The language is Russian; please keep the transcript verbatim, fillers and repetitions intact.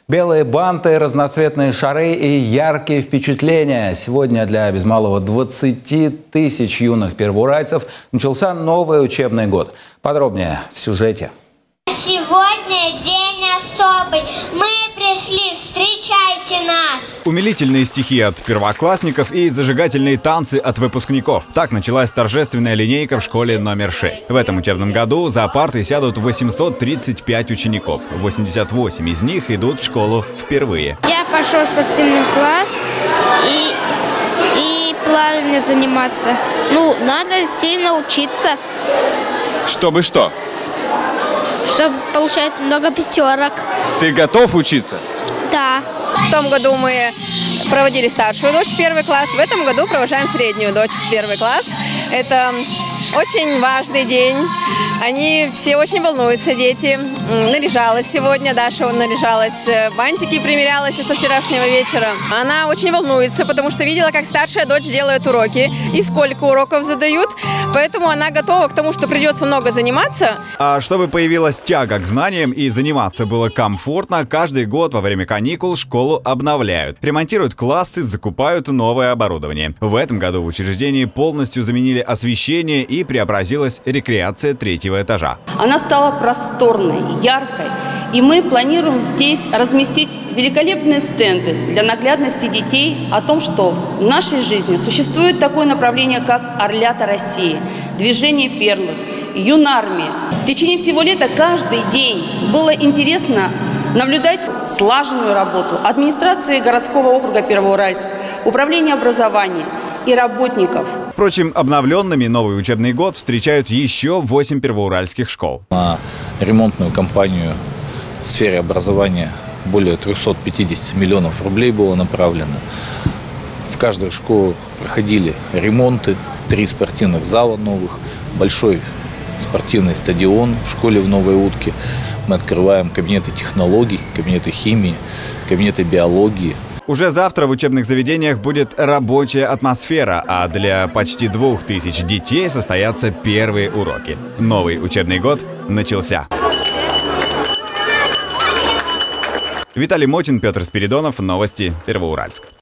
Белые банты, разноцветные шары и яркие впечатления. Сегодня для без малого двадцати тысяч юных первоуральцев начался новый учебный год. Подробнее в сюжете. Сегодня день особый. Мы пришли, встречайте нас! Умилительные стихи от первоклассников и зажигательные танцы от выпускников. Так началась торжественная линейка в школе номер шесть. В этом учебном году за парты сядут восемьсот тридцать пять учеников. восемьдесят восемь из них идут в школу впервые. Я пошел в спортивный класс и, и плавание заниматься. Ну, надо сильно учиться. Чтобы что? Чтобы получать много пятерок. Ты готов учиться? Да. В том году мы проводили старшую дочь в первый класс, в этом году провожаем среднюю дочь в первый класс. Это очень важный день. Они все очень волнуются, дети. Наряжалась сегодня, Даша наряжалась, бантики примеряла еще со вчерашнего вечера. Она очень волнуется, потому что видела, как старшая дочь делает уроки и сколько уроков задают. Поэтому она готова к тому, что придется много заниматься. А чтобы появилась тяга к знаниям и заниматься было комфортно, каждый год во время каникул школу обновляют. Ремонтируют классы, закупают новое оборудование. В этом году в учреждении полностью заменили освещение и преобразилась рекреация третьего этажа. Она стала просторной, яркой, и мы планируем здесь разместить великолепные стенды для наглядности детей о том, что в нашей жизни существует такое направление, как «Орлята России», движение перлых, юнармия. В течение всего лета каждый день было интересно наблюдать слаженную работу администрации городского округа Первоуральск, управления образования и работников. Впрочем, обновленными новый учебный год встречают еще восемь первоуральских школ. На ремонтную кампанию в сфере образования более трёхсот пятидесяти миллионов рублей было направлено. В каждой школе проходили ремонты, три спортивных зала новых, большой спортивный стадион в школе в Новой Утке. Мы открываем кабинеты технологий, кабинеты химии, кабинеты биологии. Уже завтра в учебных заведениях будет рабочая атмосфера, а для почти двух тысяч детей состоятся первые уроки. Новый учебный год начался. Виталий Мотин, Петр Спиридонов. Новости Первоуральск.